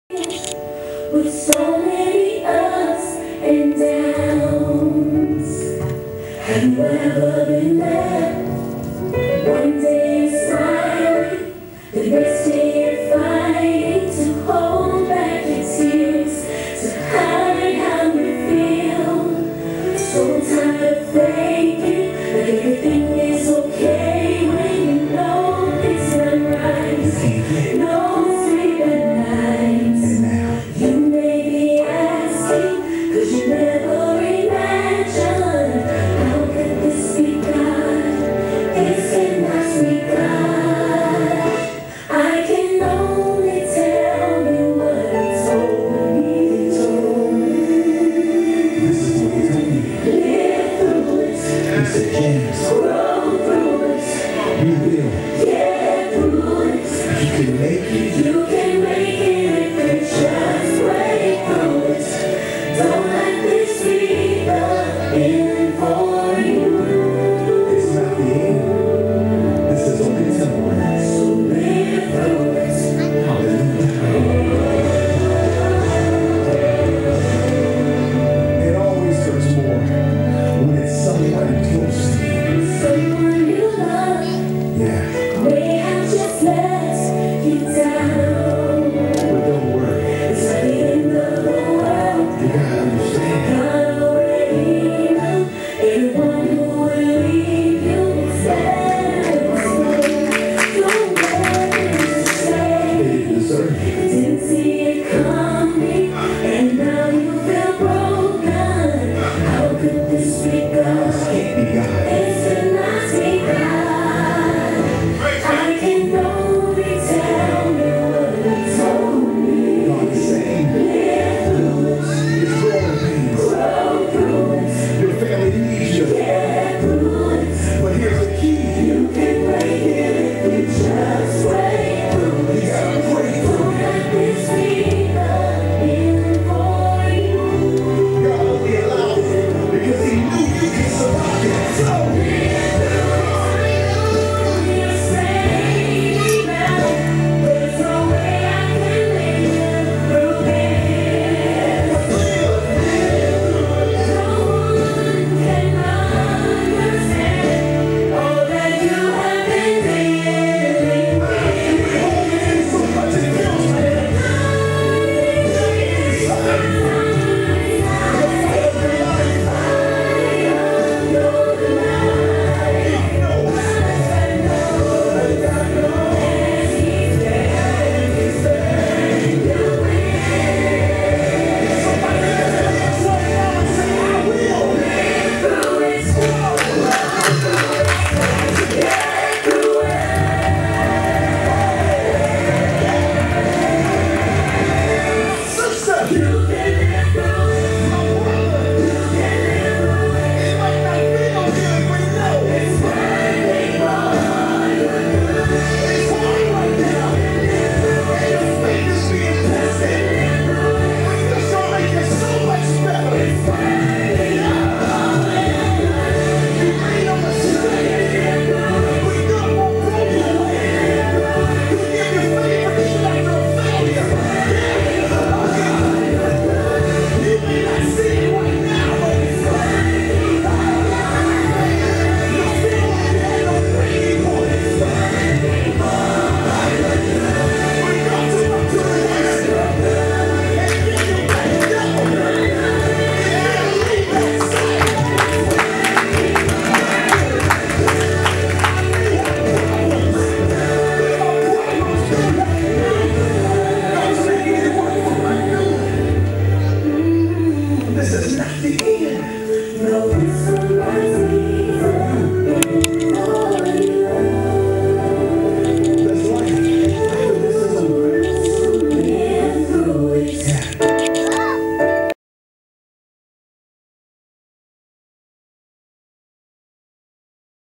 with so many ups and downs. Have you ever been there? One day you're smiling, the next day you're fighting to hold back your tears, to hide how you feel. So tired of faking that everything is okay when you know it's not right. No sleep at night. You may be asking, cause you never imagined, how could this be God? This cannot be God. I can only tell you what He told me. This is what He told me. Live through it. He said, James, Grow through it. rebuild. Get through it. You can make it. You can